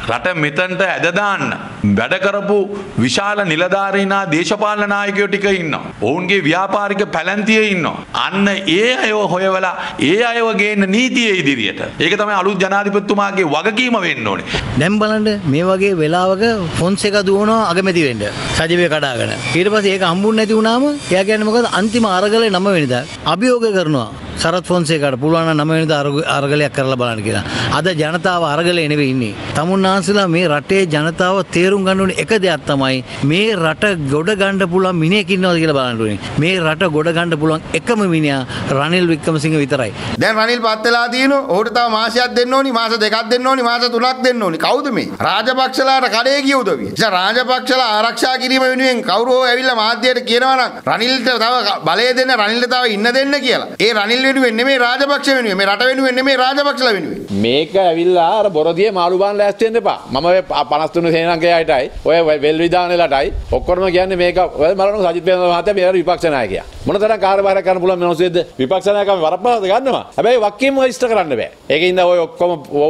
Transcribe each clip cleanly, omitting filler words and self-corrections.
රට මෙතනට ඇද දාන්න වැඩ කරපු විශාල නිලධාරීනා දේශපාලන නායකයෝ ටික ඉන්නවා. ඔවුන්ගේ ව්‍යාපාරික පැලැන්තියේ ඉන්නවා. අන්න ඒ අයව හොයවලා ඒ අයව ගේන්න නීතියේ ඉදිරියට. ඒක තමයි අලුත් ජනාධිපතිතුමාගේ වගකීම වෙන්න ඕනේ. දැන් බලන්න මේ වගේ වෙලාවක ෆොන්සේකා දුවනවා අගමැති වෙන්න. සජීවය කඩාගෙන. ඊට පස්සේ ඒක හම්බුනේ නැති වුණාම එයා කියන්නේ මොකද අන්තිම අරගලේ 9 වෙනිදා අභියෝග කරනවා. සරත් ෆොන්සේකාට පුළුවන් නම් 9 වෙනිදා අරගලයක් කරලා බලන්න කියලා. අද ජනතාව අරගලේ නෙවෙයි ඉන්නේ. තමුන්නාන්සලා මේ රටේ ජනතාව තේරුම් ගන්න ඕනේ එක දෙයක් තමයි මේ රට ගොඩ ගන්න පුළුවන් මිනිහෙක් ඉන්නවද කියලා බලන්න ඕනේ. මේ රට ගොඩ ගන්න පුළුවන් එකම මිනිහා රනිල් වික්‍රමසිංහ විතරයි. දැන් රනිල් පත් වෙලා තියෙනවා. ඔහුට තව මාසයක් දෙන්න ඕනි, මාස දෙකක් දෙන්න ඕනි, මාස 3ක් දෙන්න ඕනි. කවුද මේ? රාජපක්ෂලාට කඩේ ගිය උදවිය. ඉතින් රාජපක්ෂලා ආරක්ෂා කිරීම වෙනුවෙන් කවුරු හෝ ඇවිල්ලා මාධ්‍යයට කියනවා නම් රනිල්ට තව බලය දෙන්න, රනිල්ට තව ඉන්න දෙන්න කියලා. ඒ රනිල් වෙනුවෙන් නෙමෙයි රාජපක්ෂ වෙනුවෙන්, මේ රට වෙනුවෙන් නෙමෙයි රාජපක්ෂලා වෙනුවෙන්. මේක ඇවිල්ලා අර බොරදියේ මාළු බාන ලෑස්ති වෙන්න එපා. මම ඔය 53 සේනාංකයේ අයටයි ඔය වෙල් විධානලටයි ඔක්කොම කියන්නේ මේක ඔය බලන්න සජිත් ප්‍රේමදාස මහත්තයා මේ විපක්ෂ નાයකයා. මොනතරම් කාර්යභාරයක් කරන්න පුළුවන් මිනිස්සුද විපක්ෂ નાයකම වරප්පහද ගන්නවා. හැබැයි වක්කීම ඉෂ්ට කරන්න බෑ. ඒකින්ද ඔය ඔක්කොම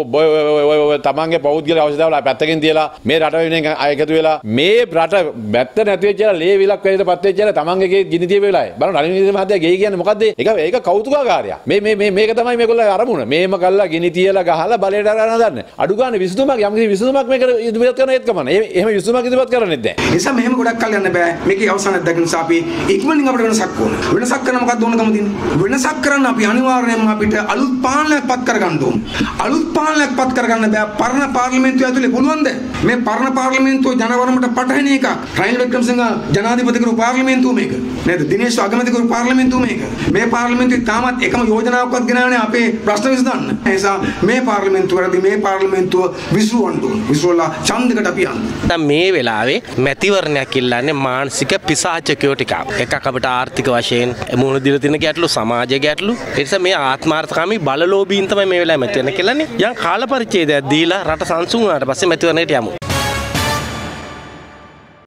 ඔය තමන්ගේ පෞද්ගලික අවශ්‍යතාවල පැත්තකින් තියලා මේ රට වෙනුවෙන් අයකතු වෙලා මේ රට බැත්ත නැති වෙච්ච ලේ විලක් වෙලට පත් වෙච්ච තමන්ගේ ගිනි තිය වෙලායි. බලන්න රනිල් මහත්තයා ගෙයි කියන්නේ මොකද්ද? ඒක කෞතුකාකාරයක්. මේක තමයි මේගොල්ලෝ අරමුණ. මේම කල්ලා ගිනි තියලා ගහලා බලයට අරගෙන හදන්න. අඩු ගන්න විසඳුමක් යම්කිසි විසඳුමක් මේක ඉදිරිපත් කරන ඒත් කමන්න. එහෙම විසඳුමක් ඉදිරිපත් කරන්නේ නැහැ. නිසා මෙහෙම ගොඩක් කල් යන්න බෑ. මේකේ අවසානයක් දකින්න නිසා අපි ඉක්මනින් අපිට වෙනසක් ඕන. වෙනසක් කරන්න මොකක්ද ඕනකම තියෙන්නේ? වෙනසක් කරන්න අපි අනිවාර්යයෙන්ම අපිට අලුත් පාලනයක් පත් කරගන්න ඕන. අලුත් පාලනයක් පත් කරගන්න බෑ. පරණ පාර්ලිමේන්තුව ඇතුලේ පුළුවන්ද? මේ පරණ පාර්ලිමේන්තුව ජනවරමට පටහැන එකක්. රනිල් වික්‍රමසිංහ ජනාධිපතිකරු පාර්ලිමේන්තුව මේක. නේද? දිනේෂ් අගමැතිකරු පාර්ලිමේන්තුව මේක. මේ පාර්ලිමේන්තුවේ තාමත් එකම යෝජනාවක්වත් ගෙනාවේ අපේ ප්‍රශ්න විසඳන්න. ඒ නිසා මේ පාර්ලිමේන්තුවේදී මේ පාර්ලිමේන්තුව විසුවන්න ඕන. විසුවලා ඡන්දකට අපි යන්න. දැන් මේ වෙලාවේ මැතිවරණයක් ඉල්ලන්නේ මානසික පිසාචකයෝ ටිකක්. එකක් අපිට ආර්ථික වශයෙන් මුහුණ දීලා තියෙන ගැටලු, සමාජ ගැටලු. ඒ නිසා මේ ආත්මාර්ථකාමී බලලෝභීන් තමයි මේ වෙලාවේ මැතිවරණ කෙල්ලන්නේ. යම් කාල පරිච්ඡේදයක් දීලා රට සංසුන් වුණාට පස්සේ මැතිවරණයට යමු.